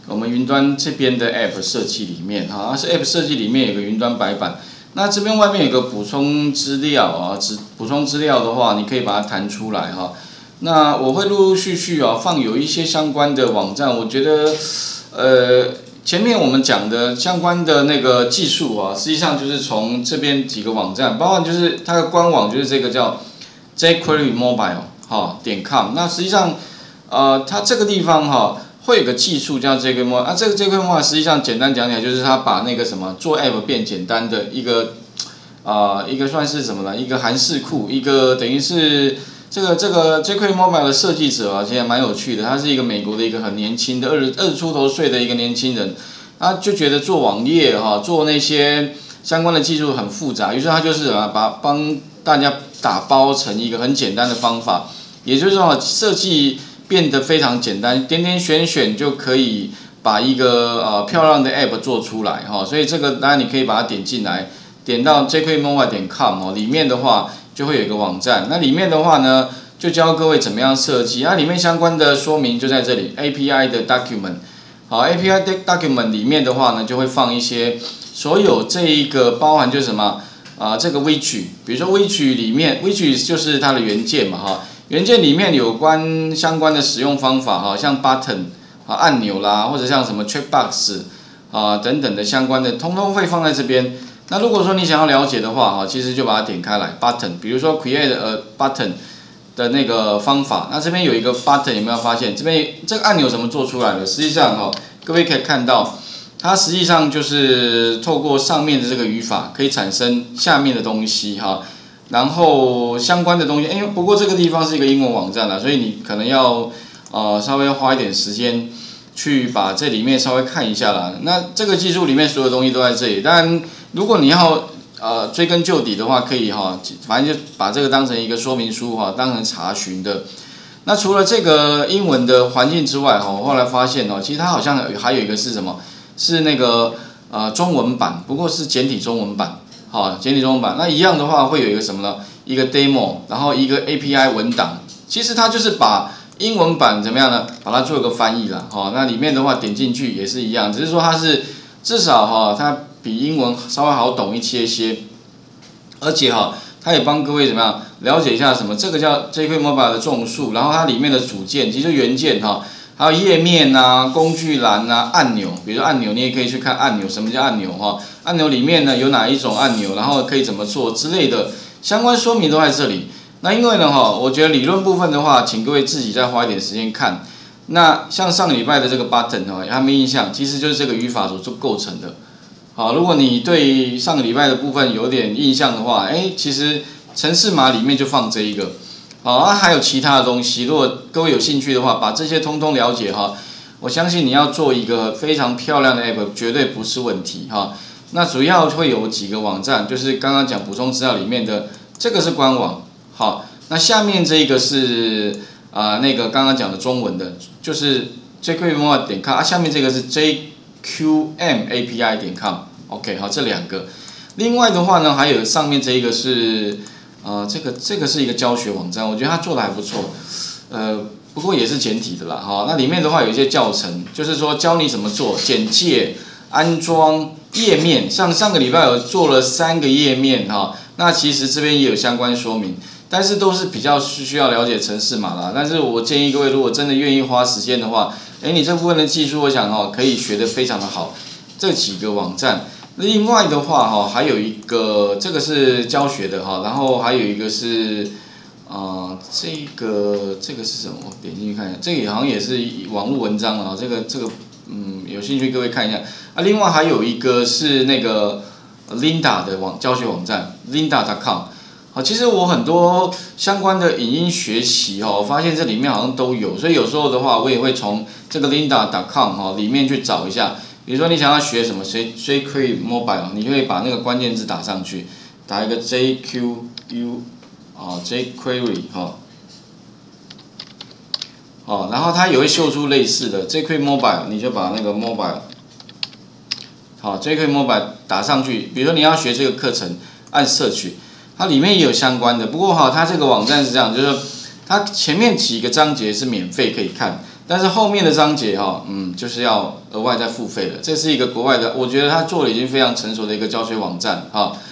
我们云端这边的 App 设计里面哈，是 App 设计里面有个云端白板。那这边外面有个补充资料啊，补充资料的话，你可以把它弹出来哈。那我会陆陆续续啊放有一些相关的网站，我觉得前面我们讲的相关的那个技术啊，实际上就是从这边几个网站，包括就是它的官网就是这个叫 jQuery Mobile 哈.com。那实际上它这个地方哈。会有个技术叫 jQuery Mobile 啊，这个 jQuery Mobile 实际上简单讲起来就是它把那个什么做 App 变简单的一个一个算是什么呢？一个函式库，一个等于是这个 jQuery Mobile 的设计者啊，其实蛮有趣的。他是一个美国的一个很年轻的20出头岁的一个年轻人，他就觉得做网页哈，做那些相关的技术很复杂，于是他就是帮大家打包成一个很简单的方法，也就是说设计。变得非常简单，点点选就可以把一个漂亮的 App 做出来哈，所以这个当然你可以把它点进来，点到 jQueryMobile.com 哦，里面的话就会有一个网站，那里面的话呢就教各位怎么样设计，那里面相关的说明就在这里 API 的 document， 好 API 的 document 里面的话呢就会放一些所有这一个包含就是什么这个 widget， 比如说 widget 里面 widget 就是它的元件嘛哈。元件里面有关相关的使用方法哈，像 button 按钮啦，或者像什么 checkbox 等等的相关的，通通会放在这边。那如果说你想要了解的话其实就把它点开来 button， 比如说 create a button 的那个方法，那这边有一个 button， 有没有发现？这边这个按钮怎么做出来的？实际上各位可以看到，它实际上就是透过上面的这个语法，可以产生下面的东西哈。然后相关的东西，不过这个地方是一个英文网站啦，所以你可能要稍微花一点时间去把这里面稍微看一下啦。那这个技术里面所有东西都在这里，当然如果你要追根究底的话，可以反正就把这个当成一个说明书当成查询的。那除了这个英文的环境之外我后来发现其实它好像还有一个是什么？是那个中文版，不过是简体中文版。简体中文版，那一样的话会有一个什么呢？一个 demo， 然后一个 API 文档。其实它就是把英文版怎么样呢？把它做一个翻译啦。那里面的话点进去也是一样，只是说它是至少它比英文稍微好懂一些，而且它也帮各位怎么样了解一下什么？这个叫 jQuery Mobile 的种树，然后它里面的组件，其实元件还有页面工具栏按钮，比如说按钮，你也可以去看按钮，什么叫按钮按钮里面呢有哪一种按钮，然后可以怎么做之类的相关说明都在这里。那因为呢我觉得理论部分的话，请各位自己再花一点时间看。那像上个礼拜的这个 button 有还没印象，其实就是这个语法所构成的。如果你对上个礼拜的部分有点印象的话，其实程式码里面就放这一个。还有其他的东西，如果各位有兴趣的话，把这些通通了解我相信你要做一个非常漂亮的 app 绝对不是问题那主要会有几个网站，就是刚刚讲补充资料里面的这个是官网那下面这个是那个刚刚讲的中文的，就是 jQuery.com 下面这个是 jqmapi.com OK 这两个。另外的话呢，还有上面这一个是这个是一个教学网站，我觉得它做的还不错，不过也是简体的啦那里面的话有一些教程，就是说教你怎么做简介、安装、页面，上个礼拜有做了3个页面那其实这边也有相关说明，但是都是比较需要了解程式码啦。但是我建议各位，如果真的愿意花时间的话，你这部分的技术，我想可以学得非常的好。这几个网站。另外的话还有一个这个是教学的然后还有一个是这个是什么？我点进去看一下，这个好像也是网络文章这个有兴趣各位看一下另外还有一个是那个 Linda 的教学网站 Linda.com。其实我很多相关的影音学习我发现这里面好像都有，所以有时候的话我也会从这个 Linda.com 里面去找一下。比如说你想要学什么 jQuery Mobile， 你就会把那个关键字打上去，打一个 jQuery然后它也会秀出类似的 jQuery Mobile， 你就把那个 Mobile jQuery Mobile 打上去。比如说你要学这个课程，按摄取，它里面也有相关的。不过它这个网站是这样，就是说它前面几个章节是免费可以看， 但是后面的章节就是要额外再付费的。这是一个国外的，我觉得他做的已经非常成熟的一个教学网站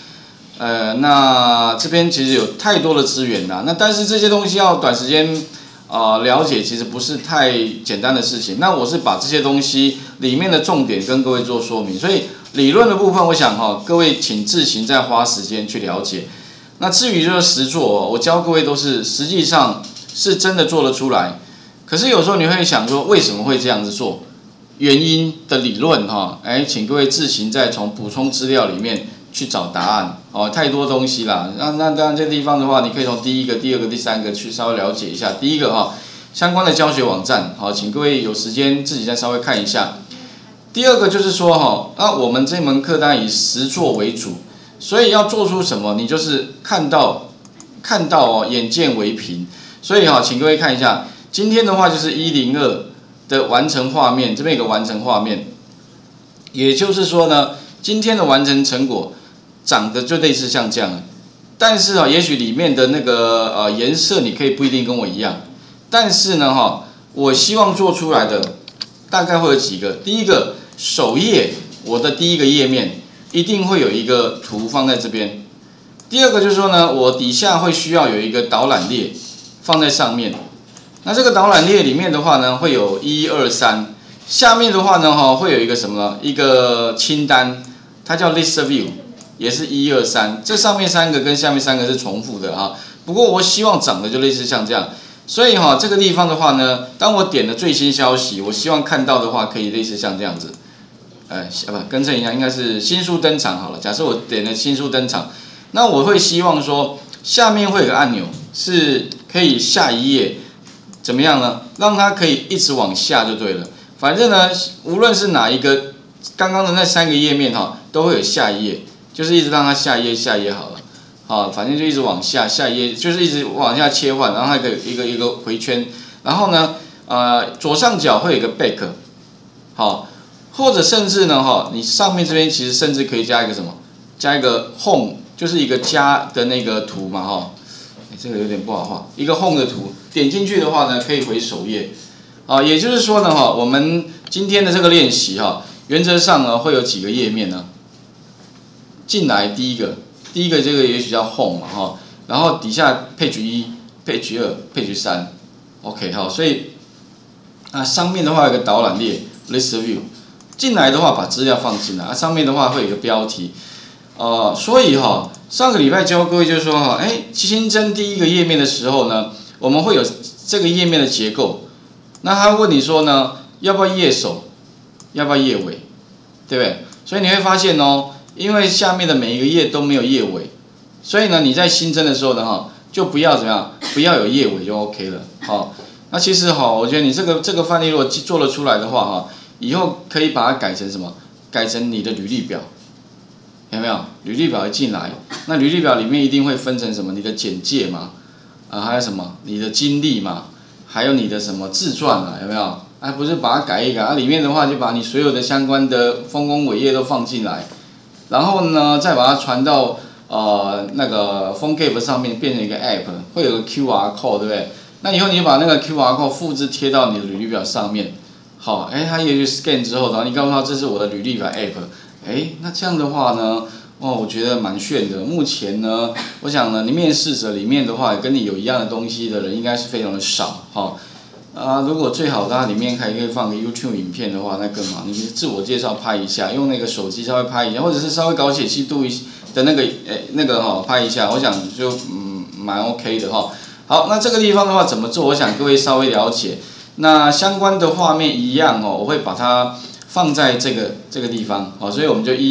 那这边其实有太多的资源啦，那但是这些东西要短时间了解，其实不是太简单的事情。那我是把这些东西里面的重点跟各位做说明，所以理论的部分，我想各位请自行再花时间去了解。那至于就是实作我教各位都是实际上是真的做得出来。可是有时候你会想说，为什么会这样子做？原因的理论请各位自行再从补充资料里面去找答案太多东西啦。那当然这地方的话，你可以从第一个、第二个、第三个去稍微了解一下。第一个相关的教学网站请各位有时间自己再稍微看一下。第二个就是说那我们这门课当然以实作为主，所以要做出什么，你就是看到眼见为凭。所以请各位看一下。今天的话就是102的完成画面，这边有个完成画面，也就是说呢，今天的完成成果长得就类似像这样，但是也许里面的那个颜色你可以不一定跟我一样，但是呢我希望做出来的大概会有几个。第一个，首页我的第一个页面一定会有一个图放在这边。第二个就是说呢，我底下会需要有一个导览列放在上面。那这个导览列里面的话呢，会有1、2、3，下面的话呢，会有一个什么呢？一个清单，它叫 list view， 也是1、2、3。这上面3个跟下面3个是重复的不过我希望长得就类似像这样，所以这个地方的话呢，当我点了最新消息，我希望看到的话可以类似像这样子。更正一下，应该是新书登场好了。假设我点了新书登场，那我会希望说，下面会有个按钮是可以下一页。怎么样呢？让它可以一直往下就对了。反正呢，无论是哪一个，刚刚的那3个页面都会有下一页，就是一直让它下一页下一页好了。反正就一直往下一页，就是一直往下切换，然后它一个回圈。然后呢，左上角会有一个 back， 或者甚至呢你上面这边其实甚至可以加一个什么？加一个 home， 就是一个加的那个图嘛这个有点不好画，一个 home 的图，点进去的话呢，可以回首页，也就是说呢，我们今天的这个练习原则上呢会有几个页面呢？进来第一个这个也许叫 home 嘛然后底下 page 1、page 2、page 3，OK 所以上面的话有个导览列 list view， 进来的话把资料放进来，上面的话会有一个标题，所以上个礼拜教各位就是说新增第一个页面的时候呢，我们会有这个页面的结构。那他问你说呢，要不要页首，要不要页尾，对不对？所以你会发现因为下面的每一个页都没有页尾，所以呢你在新增的时候呢就不要怎么样，不要有页尾就 OK 了那其实我觉得你这个范例如果做得出来的话以后可以把它改成什么？改成你的履历表。有没有履历表一进来？那履历表里面一定会分成什么？你的简介嘛，还有什么？你的经历嘛，还有你的什么自传有没有？不是把它改一改，里面的话就把你所有的相关的丰功伟业都放进来，然后呢再把它传到那个 PhoneGap 上面变成一个 App， 会有个 QR code， 对不对？那以后你就把那个 QR code 复制贴到你的履历表上面，它也许 scan 之后，然后你告诉他这是我的履历表 App。那这样的话呢，我觉得蛮炫的。目前呢，我想呢，你面试者里面的话，跟你有一样的东西的人应该是非常的少如果最好它里面还可以放个 YouTube 影片的话，那更好。你自我介绍拍一下，用那个手机稍微拍一下，或者是稍微搞解析度的那个拍一下，我想就蛮 OK 的好，那这个地方的话怎么做？我想各位稍微了解。那相关的画面一样我会把它放在这个地方所以我们就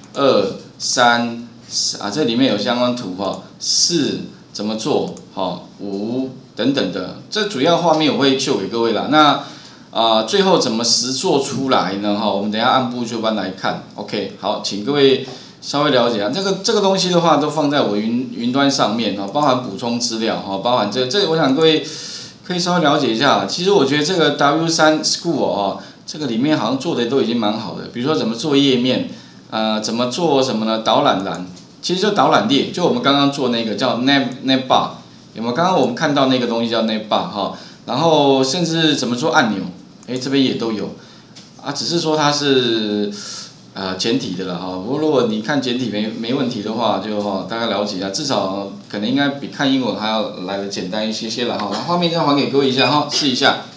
1、2、3这里面有相关图4怎么做5等等的，这主要画面我会秀给各位啦。那最后怎么实做出来呢我们等一下按部就班来看。OK， 好，请各位稍微了解这个东西的话都放在我云端上面包含补充资料包含这我想各位可以稍微了解一下。其实我觉得这个 W3 School 这个里面好像做的都已经蛮好的，比如说怎么做页面，怎么做什么呢？导览栏，其实就导览列，就我们刚刚做那个叫 Nav Bar， 有没有？刚刚我们看到那个东西叫 Nav Bar 然后甚至怎么做按钮，这边也都有，啊，只是说它是简体的了哈。不过如果你看简体没问题的话，就大概了解一下，至少可能应该比看英文还要来的简单一些了哈。画面再还给各位一下哈，试一下。